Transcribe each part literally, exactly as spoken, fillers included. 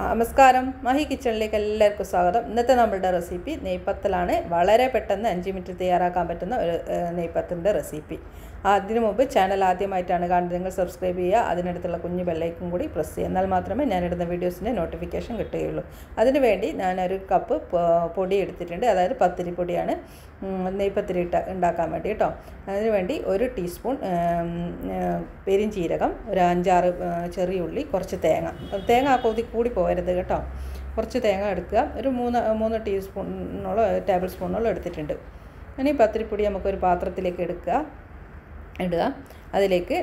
നമസ്കാരം മഹി കിച്ചണിലേക്ക് എല്ലാവർക്കും സ്വാഗതം. ഇന്നത്തെ നമ്മളുടെ റെസിപ്പി നെയ്പത്തലാണ്. വളരെ പെട്ടെന്ന് അഞ്ച് മിനിറ്റ് തയ്യാറാക്കാൻ പറ്റുന്ന ഒരു നെയ്പത്തിൻ്റെ റെസിപ്പി. അതിനു മുമ്പ് ചാനൽ ആദ്യമായിട്ടാണ് കാണുന്നത് നിങ്ങൾ സബ്സ്ക്രൈബ് ചെയ്യുക, അതിനടുത്തുള്ള കുഞ്ഞു ബെല്ലൈക്കും കൂടി പ്രസ് ചെയ്യുക. എന്നാൽ മാത്രമേ ഞാനിടുന്ന വീഡിയോസിൻ്റെ നോട്ടിഫിക്കേഷൻ കിട്ടുകയുള്ളൂ. അതിനുവേണ്ടി ഞാനൊരു കപ്പ് പൊടി എടുത്തിട്ടുണ്ട്, അതായത് പത്തിരി പൊടിയാണ് നെയ്പത്തിരി ഇട്ട ഉണ്ടാക്കാൻ വേണ്ടി കേട്ടോ. അതിനുവേണ്ടി ഒരു ടീസ്പൂൺ പെരിഞ്ചീരകം, ഒരു അഞ്ചാറ് ചെറിയ ഉള്ളി, കുറച്ച് തേങ്ങ. തേങ്ങ കൊതി കൂടി പോകരുത് കേട്ടോ. കുറച്ച് തേങ്ങ എടുക്കുക, ഒരു മൂന്ന് മൂന്ന് ടീസ്പൂണോളം ടേബിൾ സ്പൂണോളം എടുത്തിട്ടുണ്ട്. ഇനി പത്തിരിപ്പൊടി നമുക്കൊരു പാത്രത്തിലേക്ക് എടുക്കുക ഇടുക അതിലേക്ക്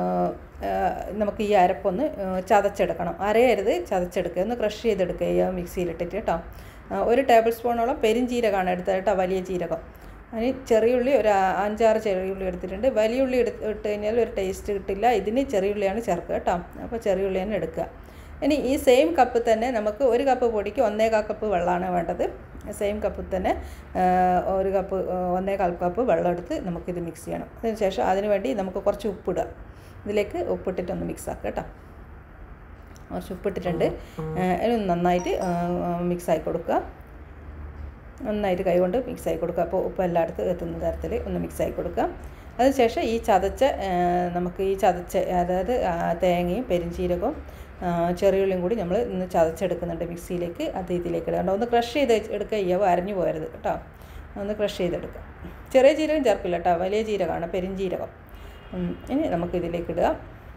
നമുക്ക് ഈ അരപ്പൊന്ന് ചതച്ചെടുക്കണം. അരയരുത്, ചതച്ചെടുക്കുക, ഒന്ന് ക്രഷ് ചെയ്തെടുക്കുക മിക്സിയിലിട്ടിട്ട് കേട്ടോ. ഒരു ടേബിൾ സ്പൂണോളം പെരിഞ്ചീരകമാണ് എടുത്തത് കേട്ടോ, വലിയ ജീരകം. അതിന് ചെറിയുള്ളി ഒരു അഞ്ചാറ് ചെറിയുള്ളി എടുത്തിട്ടുണ്ട്. വലിയ ഉള്ളി എടുത്ത് ഇട്ട് കഴിഞ്ഞാൽ ഒരു ടേസ്റ്റ് കിട്ടില്ല, ഇതിന് ചെറിയുള്ളിയാണ് ചേർക്കുക കേട്ടോ. അപ്പോൾ ചെറിയുള്ളി തന്നെ എടുക്കുക. ഇനി ഈ സെയിം കപ്പ് തന്നെ നമുക്ക് ഒരു കപ്പ് പൊടിക്ക് ഒന്നേകാൽ കപ്പ് വെള്ളമാണ് വേണ്ടത്. സെയിം കപ്പിൽ തന്നെ ഒരു കപ്പ് ഒന്നേകാൽ കപ്പ് വെള്ളം എടുത്ത് നമുക്കിത് മിക്സ് ചെയ്യണം. അതിന് ശേഷം അതിന് വേണ്ടി നമുക്ക് കുറച്ച് ഉപ്പിടുക. ഇതിലേക്ക് ഉപ്പിട്ടിട്ടൊന്ന് മിക്സ് ആക്കുക കേട്ടോ. കുറച്ച് ഉപ്പിട്ടിട്ടുണ്ട്. ഇനി നന്നായിട്ട് മിക്സായി കൊടുക്കുക. നന്നായിട്ട് കൈകൊണ്ട് മിക്സായി കൊടുക്കുക. അപ്പോൾ ഉപ്പ് എല്ലായിടത്തും എത്തുന്ന തരത്തിൽ ഒന്ന് മിക്സായി കൊടുക്കുക. അതിനുശേഷം ഈ ചതച്ച നമുക്ക് ഈ ചതച്ച അതായത് തേങ്ങയും പെരിഞ്ചീരകവും ചെറിയുള്ളിയും കൂടി നമ്മൾ ഇന്ന് ചതച്ചെടുക്കുന്നുണ്ട് മിക്സിയിലേക്ക്. അത് ഇതിലേക്ക് ഇടണ്ട. ഒന്ന് ക്രഷ് ചെയ്ത് എടുക്കുക, ചെയ്യാവോ അരഞ്ഞു പോകരുത് കേട്ടോ. ഒന്ന് ക്രഷ് ചെയ്തെടുക്കുക. ചെറിയ ജീരകം ചേർക്കില്ല കേട്ടോ, വലിയ ജീരകമാണ് പെരിഞ്ചീരകം. ഇനി നമുക്കിതിലേക്ക് ഇടുക.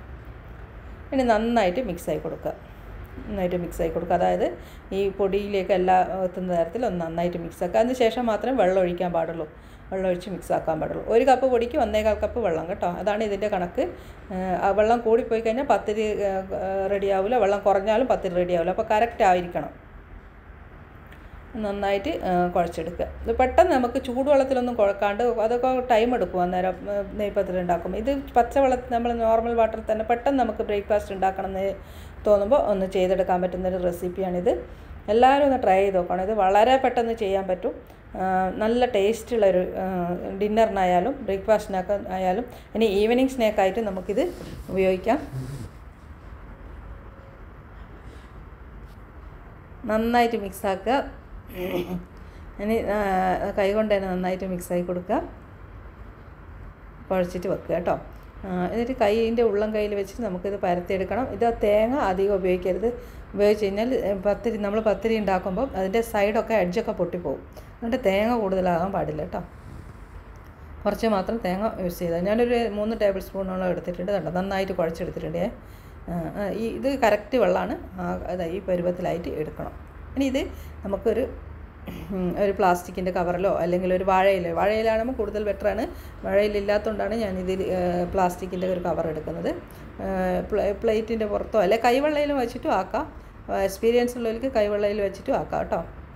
ഇനി നന്നായിട്ട് മിക്സായി കൊടുക്കുക. നന്നായിട്ട് മിക്സായി കൊടുക്കുക. അതായത് ഈ പൊടിയിലേക്ക് എല്ലാം എത്തുന്ന തരത്തിൽ ഒന്ന് നന്നായിട്ട് മിക്സാക്കുക. അതിന് ശേഷം മാത്രമേ വെള്ളം ഒഴിക്കാൻ പാടുള്ളൂ. വെള്ളം ഒഴിച്ച് മിക്സാക്കാൻ പാടുള്ളൂ. ഒരു കപ്പ് പൊടിക്ക് ഒന്നേകാൽ കപ്പ് വെള്ളം കേട്ടോ. അതാണ് ഇതിൻ്റെ കണക്ക്. വെള്ളം കൂടിപ്പോയി കഴിഞ്ഞാൽ പത്തിരി റെഡിയാവില്ല, വെള്ളം കുറഞ്ഞാലും പത്തിരി റെഡിയാവില്ല. അപ്പോൾ കറക്റ്റ് ആയിരിക്കണം. നന്നായിട്ട് കുഴച്ചെടുക്കുക. ഇത് പെട്ടെന്ന് നമുക്ക് ചൂടുവെള്ളത്തിലൊന്നും കുഴക്കാണ്ട്, അതൊക്കെ ടൈം എടുക്കും അന്നേരം നെയ്പത്തിരി ഉണ്ടാക്കും. ഇത് പച്ചവെള്ളത്തിൽ നമ്മൾ നോർമൽ വാട്ടറിൽ തന്നെ പെട്ടെന്ന് നമുക്ക് ബ്രേക്ക്ഫാസ്റ്റ് ഉണ്ടാക്കണമെന്ന് തോന്നുമ്പോൾ ഒന്ന് ചെയ്തെടുക്കാൻ പറ്റുന്നൊരു റെസിപ്പിയാണിത്. എല്ലാവരും ഒന്ന് ട്രൈ ചെയ്ത് നോക്കണം. ഇത് വളരെ പെട്ടെന്ന് ചെയ്യാൻ പറ്റും. നല്ല ടേസ്റ്റുള്ളൊരു ഡിന്നറിനായാലും ബ്രേക്ക്ഫാസ്റ്റിനൊക്കെ ആയാലും ഇനി ഈവനിങ് സ്നാക്കായിട്ട് നമുക്കിത് ഉപയോഗിക്കാം. നന്നായിട്ട് മിക്സാക്കുക. ഇനി കൈകൊണ്ട് തന്നെ നന്നായിട്ട് മിക്സാക്കി കൊടുക്കുക. കുഴച്ചിട്ട് വെക്കുക കേട്ടോ. എന്നിട്ട് കൈയിൻ്റെ ഉള്ളം കയ്യിൽ വെച്ചിട്ട് നമുക്കിത് പരത്തിയെടുക്കണം. ഇത് തേങ്ങ അധികം ഉപയോഗിക്കരുത്. ഉപയോഗിച്ച് കഴിഞ്ഞാൽ പത്തിരി നമ്മൾ പത്തിരി ഉണ്ടാക്കുമ്പോൾ അതിൻ്റെ സൈഡൊക്കെ എഡ്ജൊക്കെ പൊട്ടിപ്പോവും. അതുകൊണ്ട് തേങ്ങ കൂടുതലാകാൻ പാടില്ല കേട്ടോ. കുറച്ച് മാത്രം തേങ്ങ യൂസ് ചെയ്താൽ. ഞാനൊരു മൂന്ന് ടേബിൾ സ്പൂണോളം എടുത്തിട്ടുണ്ട് കേട്ടോ. നന്നായിട്ട് കുഴച്ചെടുത്തിട്ടുണ്ട്. ഈ ഇത് കറക്റ്റ് വെള്ളമാണ്. അതാ ഈ പരുവത്തിലായിട്ട് എടുക്കണം. ഇനി ഇത് നമുക്കൊരു ഒരു പ്ലാസ്റ്റിക്കിൻ്റെ കവറിലോ അല്ലെങ്കിൽ ഒരു വാഴയില വാഴയിലാണെങ്കിൽ കൂടുതൽ ബെറ്ററാണ്. വാഴയിലില്ലാത്തതുകൊണ്ടാണ് ഞാനിതിൽ പ്ലാസ്റ്റിക്കിൻ്റെ ഒരു കവർ എടുക്കുന്നത്. പ്ലേറ്റിൻ്റെ പുറത്തോ അല്ലെ കൈവെള്ളയിലും വെച്ചിട്ടും ആക്കാം. എക്സ്പീരിയൻസ് ഉള്ളവർക്ക് കൈവെള്ളയിൽ വെച്ചിട്ടും ആക്കാം കേട്ടോ.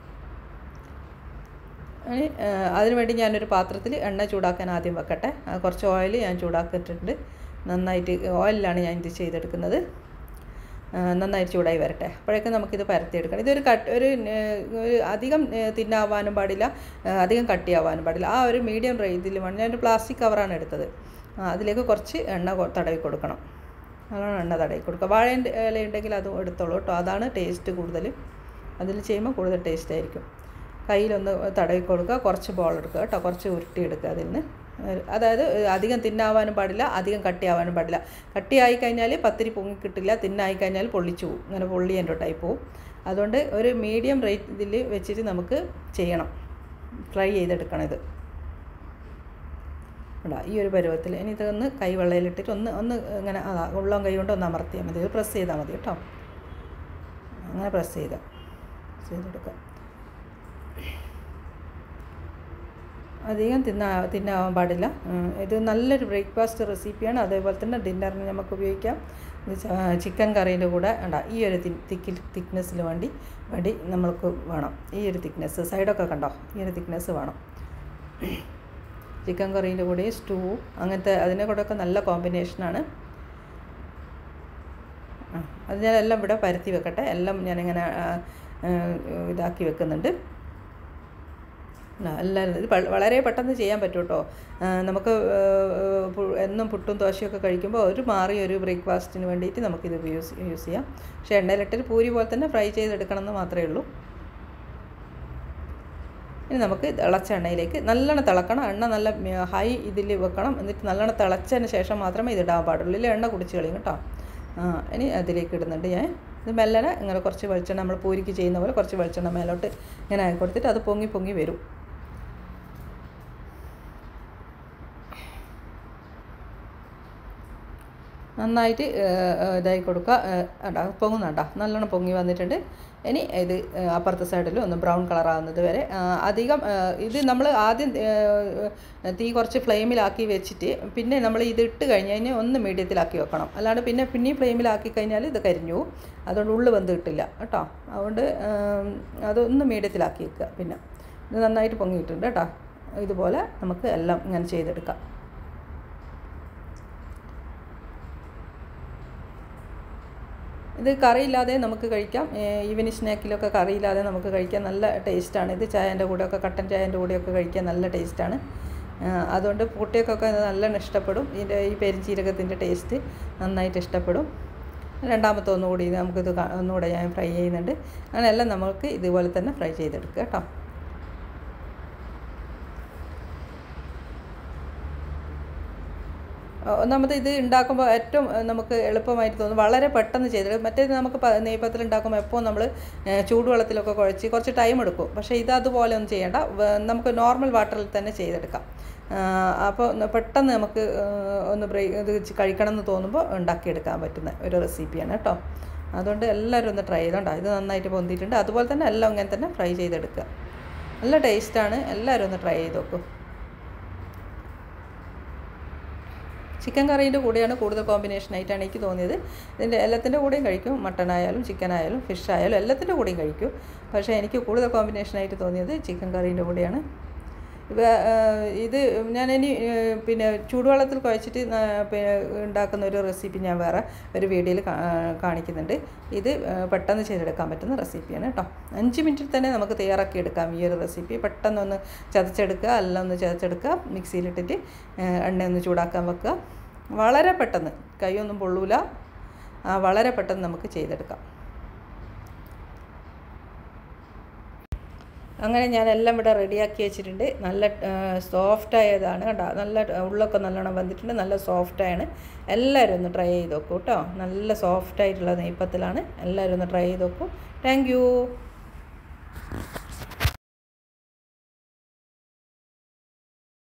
ഇനി അതിനുവേണ്ടി ഞാനൊരു പാത്രത്തിൽ എണ്ണ ചൂടാക്കാൻ ആദ്യം വെക്കട്ടെ. കുറച്ച് ഓയിൽ ഞാൻ ചൂടാക്കിയിട്ടുണ്ട്. നന്നായിട്ട് ഓയിലാണ് ഞാൻ ഇത് ചെയ്തെടുക്കുന്നത്. നന്നായിട്ട് ചൂടായി വരട്ടെ. അപ്പോഴേക്കും നമുക്കിത് പരത്തിയെടുക്കണം. ഇതൊരു കട്ട് ഒരു ഒരു അധികം തിന്നാവാനും പാടില്ല, അധികം കട്ടിയാവാനും പാടില്ല. ആ ഒരു മീഡിയം ഇതിൽ വേണം. ഞാനൊരു പ്ലാസ്റ്റിക് കവറാണ് എടുത്തത്. അതിലേക്ക് കുറച്ച് എണ്ണ തടവി കൊടുക്കണം. നല്ലോണം എണ്ണ തടവി കൊടുക്കുക. വാഴേൻ്റെ ഇല ഉണ്ടെങ്കിൽ അതും എടുത്തോളൂ കേട്ടോ. അതാണ് ടേസ്റ്റ് കൂടുതൽ. അതിൽ ചെയ്യുമ്പോൾ കൂടുതൽ ടേസ്റ്റ് ആയിരിക്കും. കയ്യിലൊന്ന് തടവി കൊടുക്കുക. കുറച്ച് ബോൾ എടുക്കുക കേട്ടോ. കുറച്ച് ഉരുട്ടിയെടുക്കുക അതിൽ നിന്ന്. അതായത് അധികം തിന്നാവാനും പാടില്ല, അധികം കട്ടിയാവാനും പാടില്ല. കട്ടിയായി കഴിഞ്ഞാൽ പത്തിരി പൊങ്ങി കിട്ടില്ല, തിന്നായി കഴിഞ്ഞാൽ പൊള്ളിച്ചു പോകും. അങ്ങനെ പൊള്ളിയൻ്റെ ടൈപ്പ് പോവും. അതുകൊണ്ട് ഒരു മീഡിയം റേറ്റ് ഇതിൽ വെച്ചിട്ട് നമുക്ക് ചെയ്യണം, ഫ്രൈ ചെയ്തെടുക്കണം ഇത് കേട്ടോ. ഈ ഒരു പരുവത്തിൽ. ഇനി ഇതൊന്ന് കൈ വെള്ളയിലിട്ടിട്ട് ഒന്ന് ഒന്ന് ഇങ്ങനെ അതാ ഉള്ളം കൈ കൊണ്ട് ഒന്ന് അമർത്തിയാൽ മതി. പ്രസ് ചെയ്താൽ മതി കേട്ടോ. അങ്ങനെ പ്രസ് ചെയ്ത് ചെയ്തെടുക്കാം. അധികം തിന്നാ തിന്നാവാൻ പാടില്ല. ഇത് നല്ലൊരു ബ്രേക്ക്ഫാസ്റ്റ് റെസിപ്പിയാണ്. അതേപോലെ തന്നെ ഡിന്നറിന് നമുക്ക് ഉപയോഗിക്കാം. ഇത് ചിക്കൻ കറീൻ്റെ കൂടെ ഉണ്ടാ ഈ ഒരു തിക്കിൽ തിക്നെസ്സിൽ വേണ്ടി വേണ്ടി നമ്മൾക്ക് വേണം. ഈ ഒരു തിക്നെസ് സൈഡൊക്കെ കണ്ടോ, ഈ ഒരു തിക്നെസ് വേണം. ചിക്കൻ കറീൻ്റെ കൂടെ സ്റ്റൂ അങ്ങനത്തെ അതിൻ്റെ കൂടെയൊക്കെ നല്ല കോമ്പിനേഷനാണ്. അത് ഞാനെല്ലാം ഇവിടെ പരത്തി വെക്കട്ടെ. എല്ലാം ഞാനിങ്ങനെ ഇതാക്കി വെക്കുന്നുണ്ട്. എല്ലാവരും ഇത് വളരെ പെട്ടെന്ന് ചെയ്യാൻ പറ്റും കേട്ടോ. നമുക്ക് എന്നും പുട്ടും ദോശയൊക്കെ കഴിക്കുമ്പോൾ ഒരു മാറി ഒരു ബ്രേക്ക്ഫാസ്റ്റിന് വേണ്ടിയിട്ട് നമുക്കിത് യൂസ് യൂസ് ചെയ്യാം. പക്ഷേ എണ്ണയിലിട്ടൊരു പൂരി പോലെ തന്നെ ഫ്രൈ ചെയ്തെടുക്കണം എന്ന് മാത്രമേ ഉള്ളൂ. ഇനി നമുക്ക് തിളച്ച എണ്ണയിലേക്ക് നല്ലോണം തിളക്കണം. എണ്ണ നല്ല ഹൈ ഇതിൽ വെക്കണം. എന്നിട്ട് നല്ലോണം തിളച്ചതിന് ശേഷം മാത്രമേ ഇത് ഇടാൻ പാടുള്ളൂ. ഇല്ല എണ്ണ കുടിച്ച് കളയും കേട്ടോ. ഇനി അതിലേക്ക് ഇടുന്നുണ്ട് ഞാൻ. ഇത് മെല്ലനെ ഇങ്ങനെ കുറച്ച് വെളിച്ചെണ്ണ നമ്മൾ പൂരിക്ക് ചെയ്യുന്ന പോലെ കുറച്ച് വെളിച്ചെണ്ണ മേലോട്ട് ഇങ്ങനെ ആക്കി കൊടുത്തിട്ട് അത് പൊങ്ങി പൊങ്ങി വരും. നന്നായിട്ട് ഇതായി കൊടുക്കുക. ഉണ്ടാ പൊങ്ങുന്നുണ്ടോ? നല്ലോണം പൊങ്ങി വന്നിട്ടുണ്ട്. ഇനി ഇത് അപ്പുറത്തെ സൈഡിൽ ഒന്ന് ബ്രൗൺ കളറാകുന്നത് വരെ അധികം ഇത് നമ്മൾ ആദ്യം തീ കുറച്ച് ഫ്ലെയിമിലാക്കി വെച്ചിട്ട് പിന്നെ നമ്മൾ ഇത് ഇട്ട് കഴിഞ്ഞ് കഴിഞ്ഞാൽ ഒന്ന് മീഡിയത്തിലാക്കി വെക്കണം. അല്ലാണ്ട് പിന്നെ പിന്നെയും ഫ്ലെയിമിലാക്കി കഴിഞ്ഞാൽ ഇത് കരിഞ്ഞു. അതുകൊണ്ട് ഉള്ളു വെന്ത് കിട്ടില്ല കേട്ടോ. അതുകൊണ്ട് അതൊന്ന് മീഡിയത്തിലാക്കി വെക്കുക. പിന്നെ ഇത് നന്നായിട്ട് പൊങ്ങിയിട്ടുണ്ട് കേട്ടോ. ഇതുപോലെ നമുക്ക് എല്ലാം ഇങ്ങനെ ചെയ്തെടുക്കാം. ഇത് കറിയില്ലാതെ നമുക്ക് കഴിക്കാം. ഈവനിങ് സ്നാക്കിലൊക്കെ കറിയില്ലാതെ നമുക്ക് കഴിക്കാൻ നല്ല ടേസ്റ്റാണ്. ഇത് ചായൻ്റെ കൂടെയൊക്കെ കട്ടൻ ചായൻ്റെ കൂടെയൊക്കെ കഴിക്കാൻ നല്ല ടേസ്റ്റാണ്. അതുകൊണ്ട് കുട്ടികൾക്കൊക്കെ നല്ലോണം ഇഷ്ടപ്പെടും. ഇതിൻ്റെ ഈ പെരിഞ്ചീരകത്തിൻ്റെ ടേസ്റ്റ് നന്നായിട്ട് ഇഷ്ടപ്പെടും. രണ്ടാമത്തെ ഒന്നുകൂടി നമുക്കിത് ഒന്നുകൂടെ ഞാൻ ഫ്രൈ ചെയ്യുന്നുണ്ട്. അങ്ങനെയെല്ലാം നമുക്ക് ഇതുപോലെ തന്നെ ഫ്രൈ ചെയ്തെടുക്കുക കേട്ടോ. ഒന്നാമത് ഇത് ഉണ്ടാക്കുമ്പോൾ ഏറ്റവും നമുക്ക് എളുപ്പമായിട്ട് തോന്നും. വളരെ പെട്ടെന്ന് ചെയ്തെടുക്കും. മറ്റേത് നമുക്ക് നെയ്യപ്പത്തിൽ ഉണ്ടാക്കുമ്പോൾ എപ്പോൾ നമ്മൾ ചൂടുവെള്ളത്തിലൊക്കെ കുഴച്ച് കുറച്ച് ടൈം എടുക്കും. പക്ഷേ ഇത് അതുപോലെ ഒന്നും ചെയ്യേണ്ട. നമുക്ക് നോർമൽ വാട്ടറിൽ തന്നെ ചെയ്തെടുക്കാം. അപ്പോൾ പെട്ടെന്ന് നമുക്ക് ഒന്ന് ബ്രേക്ക് ഇത് കഴിക്കണം എന്ന് തോന്നുമ്പോൾ ഉണ്ടാക്കിയെടുക്കാൻ പറ്റുന്ന ഒരു റെസിപ്പിയാണ് കേട്ടോ. അതുകൊണ്ട് എല്ലാവരും ഒന്ന് ട്രൈ ചെയ്തോണ്ടോ. ഇത് നന്നായിട്ട് പൊന്തിയിട്ടുണ്ട്. അതുപോലെ തന്നെ എല്ലാം ഇങ്ങനെ തന്നെ ഫ്രൈ ചെയ്തെടുക്കുക. നല്ല ടേസ്റ്റാണ്. എല്ലാവരും ഒന്ന് ട്രൈ ചെയ്ത് നോക്കും. ചിക്കൻ കറീൻ്റെ കൂടെയാണ് കൂടുതൽ കോമ്പിനേഷനായിട്ടാണ് എനിക്ക് തോന്നിയത്. ഇതിൻ്റെ എല്ലാത്തിൻ്റെ കൂടെയും കഴിക്കും. മട്ടൺ ആയാലും ചിക്കൻ ആയാലും ഫിഷ് ആയാലും എല്ലാത്തിൻ്റെ കൂടെയും കഴിക്കും. പക്ഷേ എനിക്ക് കൂടുതൽ കോമ്പിനേഷനായിട്ട് തോന്നിയത് ചിക്കൻ കറീൻ്റെ കൂടെയാണ്. ഇത് ഞാനിനി പിന്നെ ചൂടുവെള്ളത്തിൽ കുഴച്ചിട്ട് പിന്നെ ഉണ്ടാക്കുന്ന ഒരു റെസിപ്പി ഞാൻ വേറെ ഒരു വീഡിയോയിൽ കാണിക്കുന്നുണ്ട്. ഇത് പെട്ടെന്ന് ചെയ്തെടുക്കാൻ പറ്റുന്ന റെസിപ്പിയാണ് കേട്ടോ. അഞ്ച് മിനിറ്റിൽ തന്നെ നമുക്ക് തയ്യാറാക്കി എടുക്കാം ഈ ഒരു റെസിപ്പി. പെട്ടെന്നൊന്ന് ചതച്ചെടുക്കുക, എല്ലാം ഒന്ന് ചതച്ചെടുക്കുക, മിക്സിയിലിട്ടിട്ട് എണ്ണ ഒന്ന് ചൂടാക്കാൻ വെക്കുക. വളരെ പെട്ടെന്ന്, കൈയൊന്നും പൊള്ളൂല, വളരെ പെട്ടെന്ന് നമുക്ക് ചെയ്തെടുക്കാം. അങ്ങനെ ഞാനെല്ലാം ഇവിടെ റെഡിയാക്കി വെച്ചിട്ടുണ്ട്. നല്ല സോഫ്റ്റായതാണ് കേട്ടോ. നല്ല ഉള്ളൊക്കെ നല്ലോണം വന്നിട്ടുണ്ട്. നല്ല സോഫ്റ്റായാണ്. എല്ലാവരും ഒന്ന് ട്രൈ ചെയ്ത് നോക്കൂ കേട്ടോ. നല്ല സോഫ്റ്റായിട്ടുള്ള നെയ്പ്പത്തിലാണ്. എല്ലാവരും ഒന്ന് ട്രൈ ചെയ്ത് നോക്കൂ. Thank U.